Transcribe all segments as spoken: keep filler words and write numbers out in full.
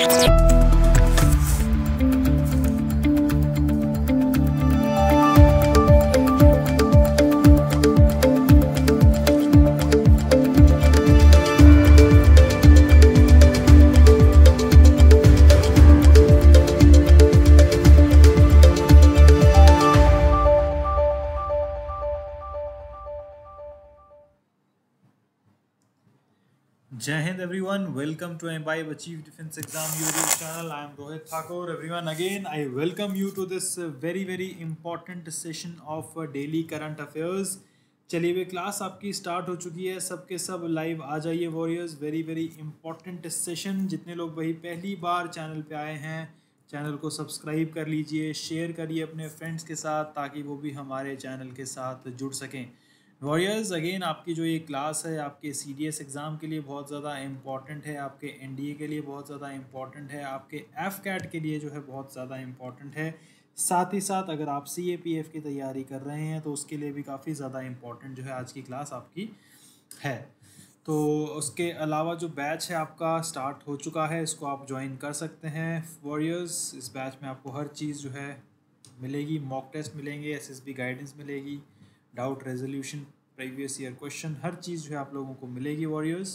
Jai Hind everyone, welcome to Imbibe Achieve Defense Exam YouTube channel. I am Rohit Thakur. Everyone, again I welcome you to this uh, very very important session of uh, daily current affairs. चलिए वे class आपकी start हो चुकी है, सबके सब live आ जाइए warriors. Very very important session. जितने लोग वही पहली बार चैनल पे आए हैं, चैनल को सब्सक्राइब कर लीजिए, शेयर करिए अपने फ्रेंड्स के साथ ताकि वो भी हमारे चैनल के साथ जुड़ सकें. वॉरियर्स, अगेन आपकी जो ये क्लास है आपके सी डी एस एग्ज़ाम के लिए बहुत ज़्यादा इम्पॉर्टेंट है, आपके एन डी ए के लिए बहुत ज़्यादा इम्पॉर्टेंट है, आपके एफ कैट के लिए जो है बहुत ज़्यादा इम्पॉर्टेंट है. साथ ही साथ अगर आप सी ए पी एफ की तैयारी कर रहे हैं तो उसके लिए भी काफ़ी ज़्यादा इम्पॉर्टेंट जो है आज की क्लास आपकी है. तो उसके अलावा जो बैच है आपका स्टार्ट हो चुका है, इसको आप ज्वाइन कर सकते हैं वॉरियर्स. इस बैच में आपको हर चीज़ जो है मिलेगी, मॉक टेस्ट मिलेंगे, एस एस बी गाइडेंस मिलेगी, doubt resolution, previous year question, हर चीज़ जो है आप लोगों को मिलेगी वॉरियर्स.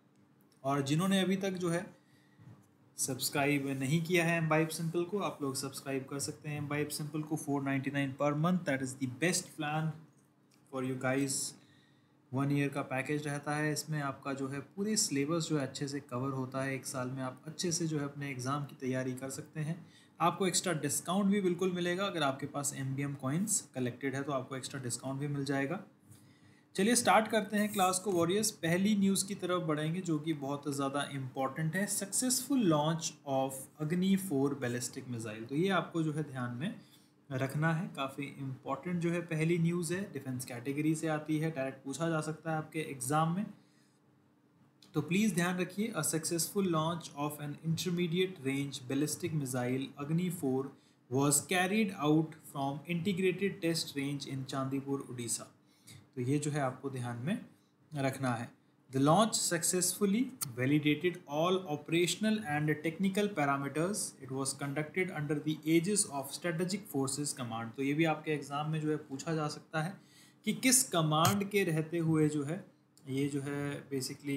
और जिन्होंने अभी तक जो है सब्सक्राइब नहीं किया है एम्बाइब सिंपल को, आप लोग सब्सक्राइब कर सकते हैं एम्बाइब सिंपल को. Four ninety nine per month, that is the best plan for you guys. One year का पैकेज रहता है, इसमें आपका जो है पूरे सिलेबस जो है अच्छे से कवर होता है. एक साल में आप अच्छे से जो है अपने एग्ज़ाम की तैयारी कर सकते हैं. आपको एक्स्ट्रा डिस्काउंट भी बिल्कुल मिलेगा. अगर आपके पास M B M coins collected है तो आपको एक्स्ट्रा डिस्काउंट भी मिल जाएगा. चलिए स्टार्ट करते हैं क्लास को वॉरियर्स. पहली न्यूज़ की तरफ बढ़ेंगे जो कि बहुत ज़्यादा इम्पॉर्टेंट है. Successful launch of Agni four ballistic missile. तो ये आपको जो है ध्यान में रखना है, काफ़ी इम्पॉर्टेंट जो है पहली न्यूज़ है. डिफेंस कैटेगरी से आती है, डायरेक्ट पूछा जा सकता है आपके एग्ज़ाम में, तो प्लीज़ ध्यान रखिए. A successful launch of an intermediate range ballistic missile Agni four was carried out from integrated test range in Chandipur Orissa. तो ये जो है आपको ध्यान में रखना है. The launch successfully validated all operational and technical parameters. It was conducted under the aegis of Strategic Forces Command. तो ये भी आपके एग्ज़ाम में जो है पूछा जा सकता है कि किस कमांड के रहते हुए जो है ये जो है बेसिकली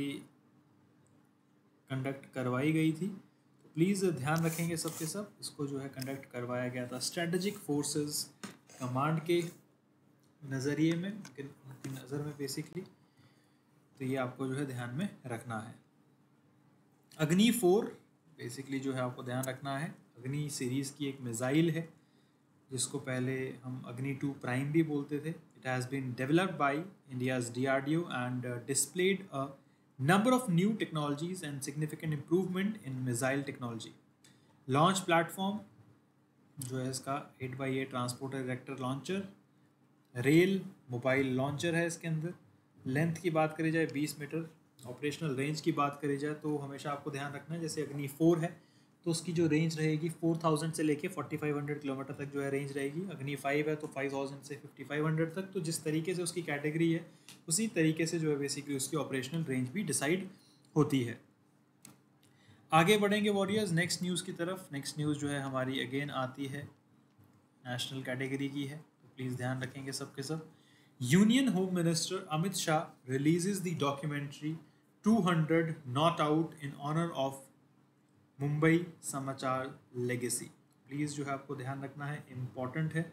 कंडक्ट करवाई गई थी. तो प्लीज़ ध्यान रखेंगे सबके सब, इसको जो है कंडक्ट करवाया गया था स्ट्रेटेजिक फोर्सेस कमांड के नज़रिए में, उनकी नज़र में बेसिकली. तो ये आपको जो है ध्यान में रखना है. अग्नि फोर बेसिकली जो है आपको ध्यान रखना है, अग्नि सीरीज़ की एक मिसाइल है जिसको पहले हम अग्नि टू प्राइम भी बोलते थे. It has been developed by India's D R D O and displayed a number of new technologies and significant improvement in missile technology. Launch platform जो है इसका eight by eight transporter erector launcher, rail mobile launcher है इसके अंदर. Length की बात करी जाए बीस मीटर, ऑपरेशनल रेंज की बात करी जाए तो हमेशा आपको ध्यान रखना है जैसे अग्नि फोर है तो उसकी जो रेंज रहेगी फोर थाउजेंड से लेके फोर्टी फाइव हंड्रेड किलोमीटर तक जो है रेंज रहेगी. अग्नि फाइव है तो फाइव थाउजेंड से फिफ्टी फाइव हंड्रेड तक. तो जिस तरीके से उसकी कैटेगरी है उसी तरीके से जो है बेसिकली उसकी ऑपरेशनल रेंज भी डिसाइड होती है. आगे बढ़ेंगे वॉरियर्स नेक्स्ट न्यूज़ की तरफ. नेक्स्ट न्यूज़ जो है हमारी अगेन आती है नेशनल कैटेगरी की है, तो प्लीज़ ध्यान रखेंगे सबके सब. Union home minister Amit Shah releases the documentary two hundred not out in honour of Mumbai Samachar legacy. Please जो है आपको ध्यान रखना है, इम्पॉर्टेंट है.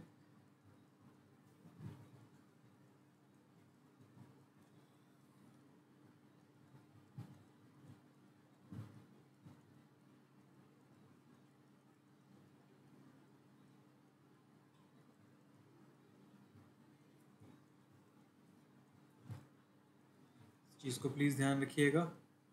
चीज़ को प्लीज़ ध्यान रखिएगा.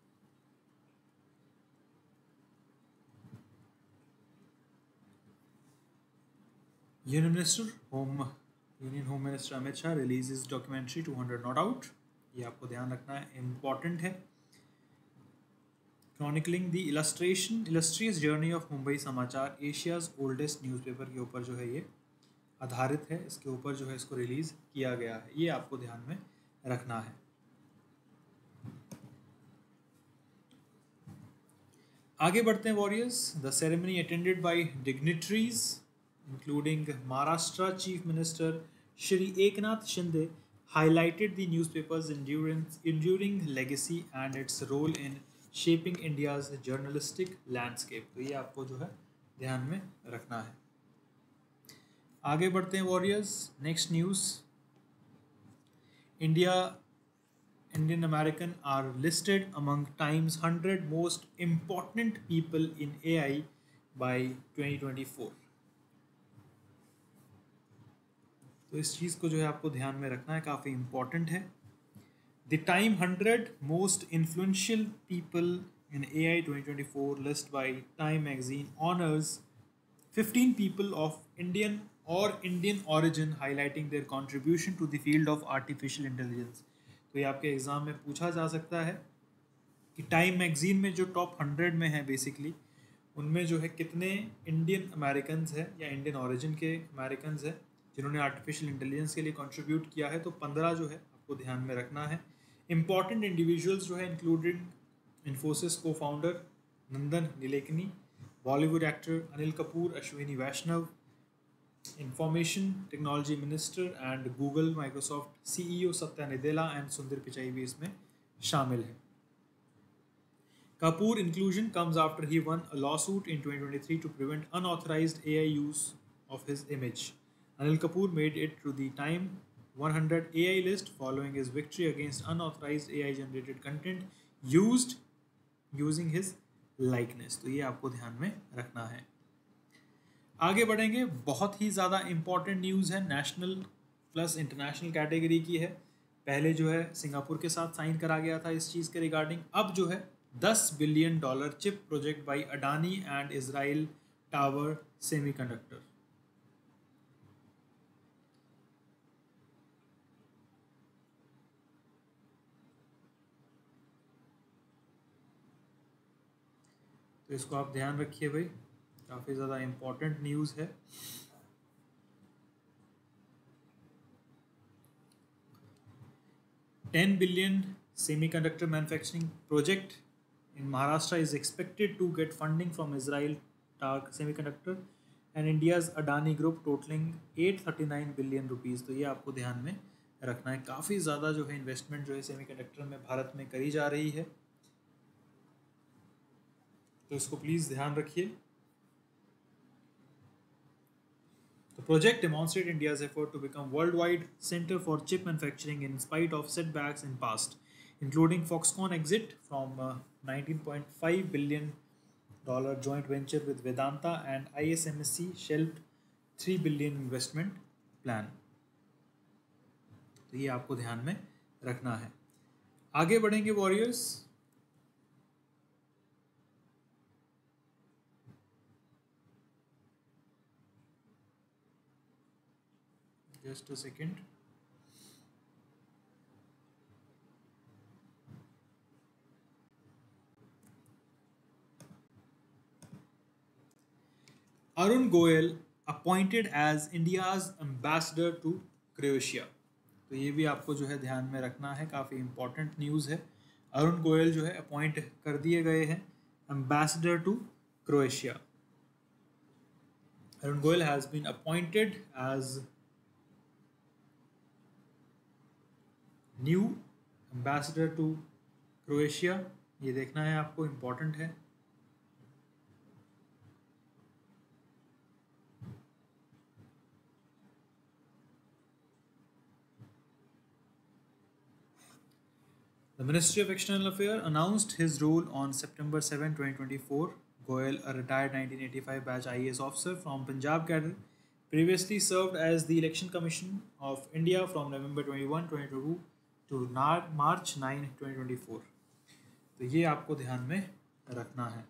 Union minister home union home minister Amit Shah releases documentary two hundred not out. ये आपको ध्यान रखना है, इम्पॉर्टेंट है. Chronicling the illustration illustrious journey of Mumbai Samachar, Asia's oldest newspaper के ऊपर जो है ये आधारित है. इसके ऊपर जो है इसको रिलीज़ किया गया है, ये आपको ध्यान में रखना है. आगे बढ़ते हैं warriors. The ceremony attended by dignitaries including Maharashtra chief minister Shri Eknath Shinde highlighted the newspaper's enduring, enduring legacy and its role in shaping India's journalistic landscape. तो ये आपको जो है ध्यान में रखना है. आगे बढ़ते हैं warriors. Next news. India Indian American are listed among Time's one hundred most important people in A I by twenty twenty-four. तो इस चीज़ को जो है आपको ध्यान में रखना है, काफ़ी इम्पॉर्टेंट है. The Time hundred most influential people in A I twenty twenty-four list by Time magazine honours fifteen people of Indian or Indian origin highlighting their contribution to the field of artificial intelligence. तो ये आपके exam में पूछा जा सकता है कि time magazine में जो टॉप हंड्रेड में है बेसिकली, उनमें जो है कितने इंडियन अमेरिकन्स हैं या इंडियन ओरिजिन के अमेरिकन्स हैं जिन्होंने आर्टिफिशियल इंटेलिजेंस के लिए कंट्रीब्यूट किया है. तो पंद्रह जो है आपको ध्यान में रखना है. इंपॉर्टेंट इंडिविजुअल्स जो है including Infosys co-founder Nandan Nilekani, Bollywood actor Anil Kapoor, Ashwini Vaishnaw, information technology minister and Google Microsoft CEO Satya Nadella and Sundar Pichai भी इसमें शामिल है. Kapoor inclusion comes after he won a lawsuit in twenty twenty-three to prevent unauthorized A I use of his image. Anil Kapoor made it to the Time one hundred A I list following his victory against unauthorized A I generated content used using his likeness. तो ये आपको ध्यान में रखना है. आगे बढ़ेंगे. बहुत ही ज़्यादा इम्पॉर्टेंट न्यूज़ है, नेशनल प्लस इंटरनेशनल कैटेगरी की है. पहले जो है सिंगापुर के साथ साइन करा गया था इस चीज़ के रिगार्डिंग. अब जो है दस billion dollar chip project by Adani and Israel Tower Semiconductor. तो इसको आप ध्यान रखिए भाई, काफ़ी ज़्यादा इम्पोर्टेंट न्यूज़ है. ten billion semiconductor manufacturing project in Maharashtra is expected to get funding from Israel Tag Semiconductor and India's Adani Group totaling eight hundred thirty-nine billion rupees. तो ये आपको ध्यान में रखना है. काफ़ी ज़्यादा जो है इन्वेस्टमेंट जो है सेमीकंडक्टर में भारत में करी जा रही है, तो इसको प्लीज़ ध्यान रखिए. The project demonstrates India's effort to become worldwide center for chip manufacturing in spite of setbacks in past, including Foxconn exit from uh, nineteen point five billion dollar joint venture with Vedanta and I S M S C shelved three billion investment plan. तो ये आपको ध्यान में रखना है. आगे बढ़ेंगे warriors. Just a second. Arun Goel appointed as India's ambassador to Croatia. तो ये भी आपको जो है ध्यान में रखना है, काफ़ी इम्पोर्टेंट न्यूज़ है. अरुण गोयल जो है अपॉइंट कर दिए गए हैं ambassador to Croatia. Arun Goyal has been appointed as new ambassador to Croatia. ये देखना है आपको, इम्पॉर्टेंट है. The Ministry of External Affairs announced his role on September seventh, twenty twenty-four. Goel, a retired nineteen eighty-five batch I A S officer from Punjab cadre, previously served as the Election Commission of India from November twenty-first, twenty twenty-two to March ninth, twenty twenty-four. तो ये आपको ध्यान में रखना है,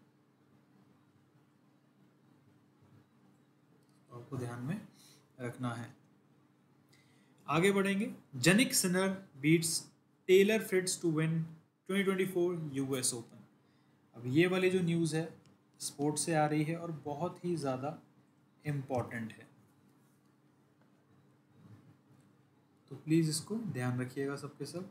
आपको ध्यान में रखना है. आगे बढ़ेंगे. Jannik Sinner beats Taylor Fritz to win twenty twenty-four U S Open. अब ये वाली जो न्यूज़ है स्पोर्ट से आ रही है और बहुत ही ज़्यादा इम्पॉर्टेंट है, तो प्लीज़ इसको ध्यान रखिएगा सबके सब.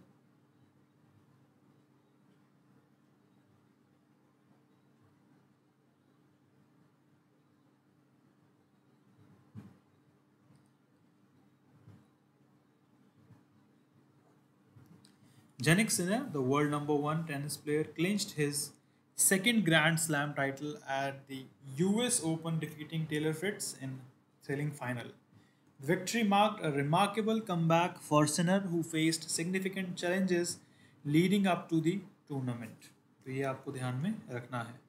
Jannik Sinner, the world number one tennis player, clinched his second Grand Slam title at the U S Open, defeating Taylor Fritz in thrilling final. The victory marked a remarkable comeback for Sinner, who faced significant challenges leading up to the tournament. तो ये आपको ध्यान में रखना है.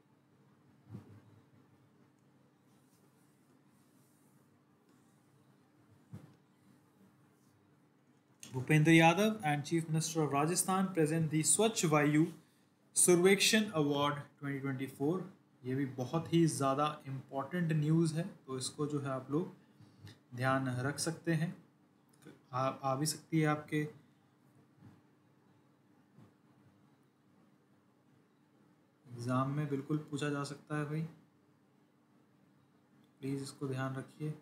Bhupendra Yadav and Chief Minister of Rajasthan present the Swachh Vayu Survekshan Award twenty twenty-four. ये भी बहुत ही ज़्यादा इम्पॉर्टेंट न्यूज़ है, तो इसको जो है आप लोग ध्यान रख सकते हैं. आ, आ भी सकती है आपके एग्ज़ाम में, बिल्कुल पूछा जा सकता है भाई, प्लीज़ इसको ध्यान रखिए.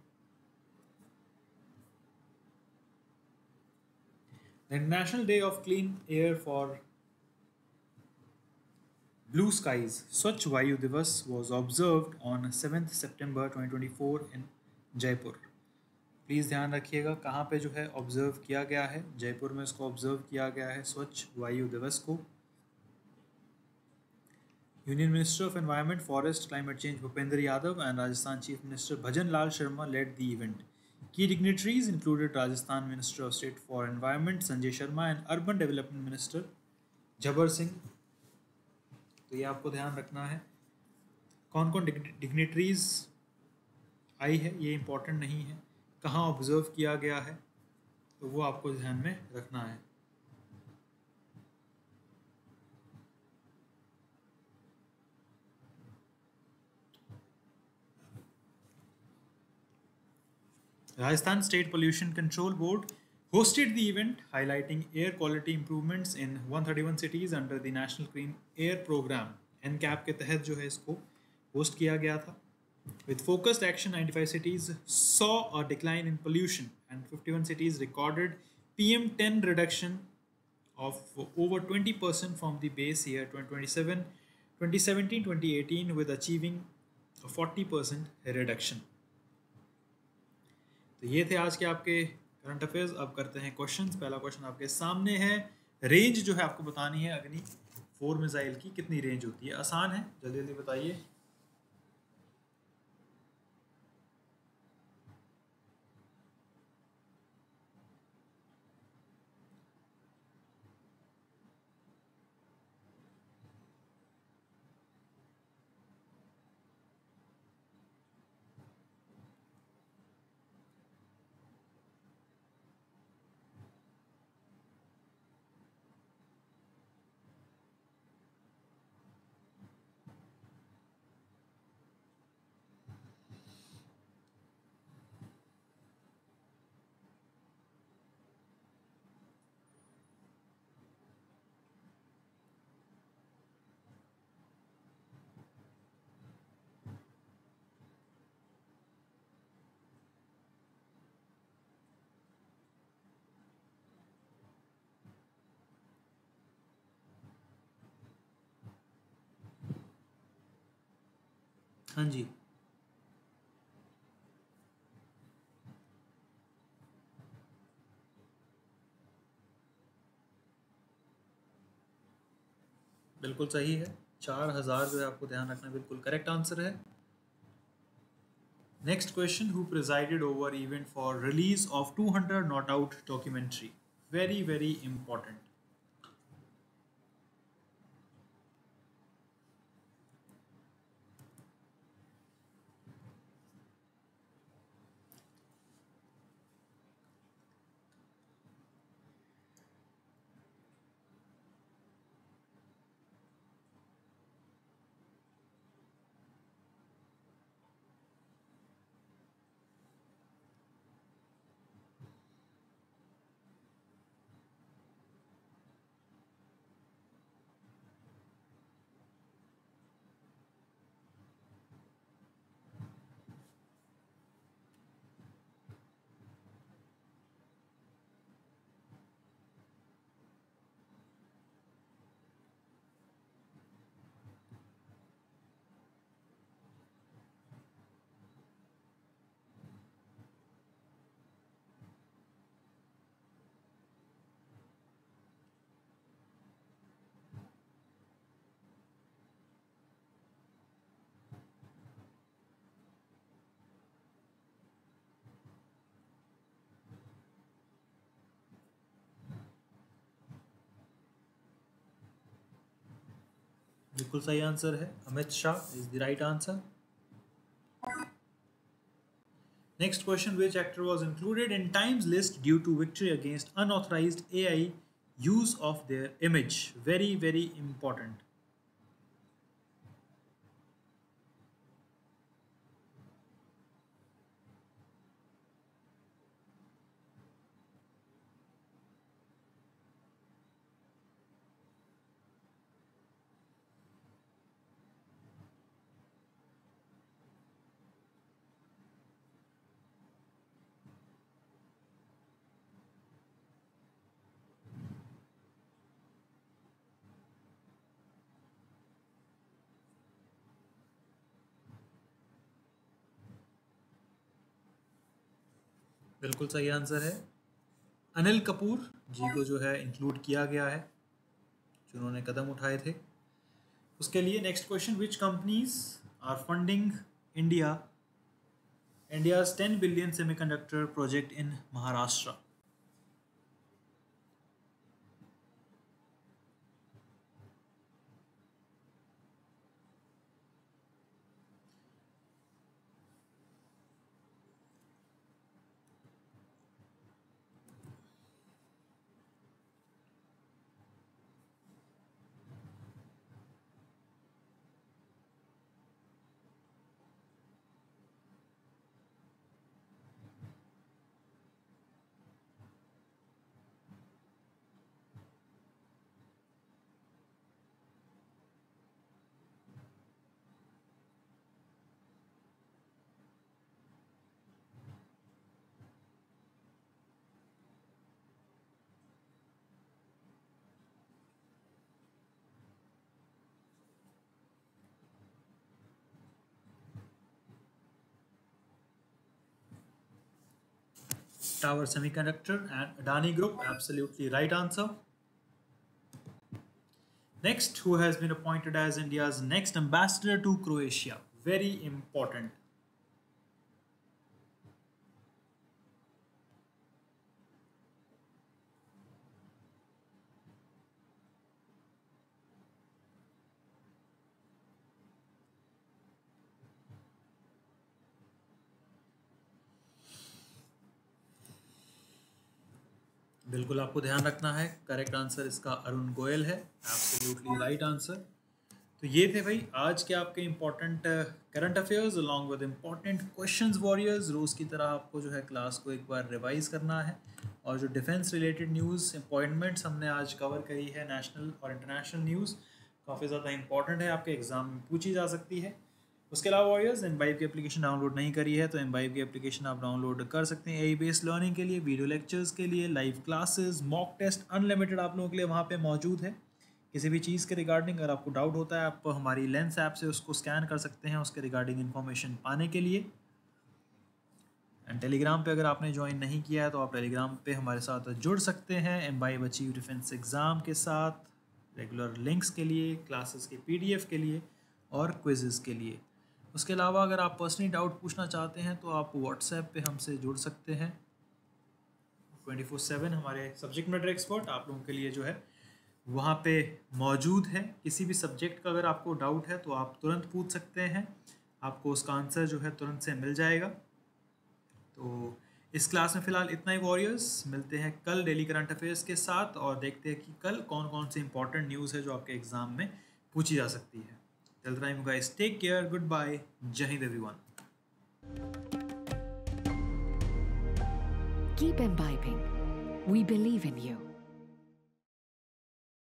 The International Day of Clean Air for Blue Skies, Swachh Vayu Divas, was observed on seventh September twenty twenty-four in Jaipur. Please ध्यान रखिएगा कहाँ पे जो है ऑब्जर्व किया गया है. जयपुर में इसको ऑब्जर्व किया गया है स्वच्छ वायु दिवस को. Union minister of environment, forest, climate change Bhupender Yadav and Rajasthan Chief Minister Bhajan Lal Sharma led the event. Key dignitaries included Rajasthan Minister of State for Environment Sanjay Sharma and Urban Development Minister Jabbar Singh. तो ये आपको ध्यान रखना है कौन कौन dignitaries आई है, ये इम्पोर्टेंट नहीं है. कहाँ ऑब्जर्व किया गया है तो वो आपको ध्यान में रखना है. Rajasthan State Pollution Control Board hosted the event, highlighting air quality improvements in one hundred thirty-one cities under the National Clean Air Program. N C A P के तहत जो है इसको होस्ट किया गया था. With focused action, ninety-five cities saw a decline in pollution and fifty-one cities recorded P M ten reduction of over twenty percent from the base year twenty seventeen twenty eighteen, with achieving a forty percent reduction. तो ये थे आज के आपके current affairs. अब करते हैं questions. पहला क्वेश्चन आपके सामने है. रेंज जो है आपको बतानी है अग्नि फोर मिसाइल की कितनी रेंज होती है. आसान है, जल्दी जल्दी बताइए. हाँ जी, बिल्कुल सही है. चार हजार जो है आपको ध्यान रखना बिल्कुल करेक्ट आंसर है. Next question. Who presided over event for release of two hundred not out documentary. Very very important. बिल्कुल सही आंसर है, Amit Shah is the right answer. Next question, which actor was included in Times list due to victory against unauthorized A I use of their image? Very very important. बिल्कुल सही answer है, अनिल कपूर जी को जो है include किया गया है, जिन्होंने कदम उठाए थे उसके लिए। Next question, which companies are funding India India's ten billion semiconductor project in Maharashtra? Tower Semiconductor and Adani Group, absolutely right answer. Next, who has been appointed as India's next ambassador to Croatia? Very important. बिल्कुल आपको ध्यान रखना है, correct answer इसका अरुण गोयल है, absolutely right answer. तो ये थे भाई आज के आपके important current affairs along with important questions warriors. रोज़ की तरह आपको जो है क्लास को एक बार रिवाइज करना है, और जो डिफेंस रिलेटेड न्यूज़ अपॉइंटमेंट्स हमने आज कवर करी है, नेशनल और इंटरनेशनल न्यूज़ काफ़ी ज़्यादा इंपॉर्टेंट है, आपके एग्जाम में पूछी जा सकती है। उसके अलावा वॉरियर्स, एम्बाइब की एप्लीकेशन डाउनलोड नहीं करी है तो एम्बाइब की एप्लीकेशन आप डाउनलोड कर सकते हैं। ए बेस्ड लर्निंग के लिए, वीडियो लेक्चर्स के लिए, live classes, mock test unlimited आप लोगों के लिए वहाँ पे मौजूद है। किसी भी चीज़ के रिगार्डिंग अगर आपको डाउट होता है, आप हमारी लेंस ऐप से उसको स्कैन कर सकते हैं उसके रिगार्डिंग इन्फॉर्मेशन पाने के लिए। एंड टेलीग्राम पे अगर आपने ज्वाइन नहीं किया है तो आप टेलीग्राम पे हमारे साथ जुड़ सकते हैं एम्बाइब अचीव डिफेंस एग्ज़ाम के साथ, रेगुलर लिंक्स के लिए, क्लासेस के पीडीएफ के लिए और क्विज़ेस के लिए। उसके अलावा अगर आप पर्सनली डाउट पूछना चाहते हैं तो आप व्हाट्सएप पे हमसे जुड़ सकते हैं। ट्वेंटी फोर सेवन हमारे सब्जेक्ट मैटर एक्सपर्ट आप लोगों के लिए जो है वहाँ पे मौजूद है। किसी भी सब्जेक्ट का अगर आपको डाउट है तो आप तुरंत पूछ सकते हैं, आपको उसका आंसर जो है तुरंत से मिल जाएगा। तो इस क्लास में फ़िलहाल इतना ही वॉरियर्स, मिलते हैं कल डेली करंट अफेयर्स के साथ और देखते हैं कि कल कौन कौन सी इंपॉर्टेंट न्यूज़ है जो आपके एग्ज़ाम में पूछी जा सकती है। Till the time, guys, take care. Goodbye. Jai Hind, everyone. Keep imbibing. We believe in you.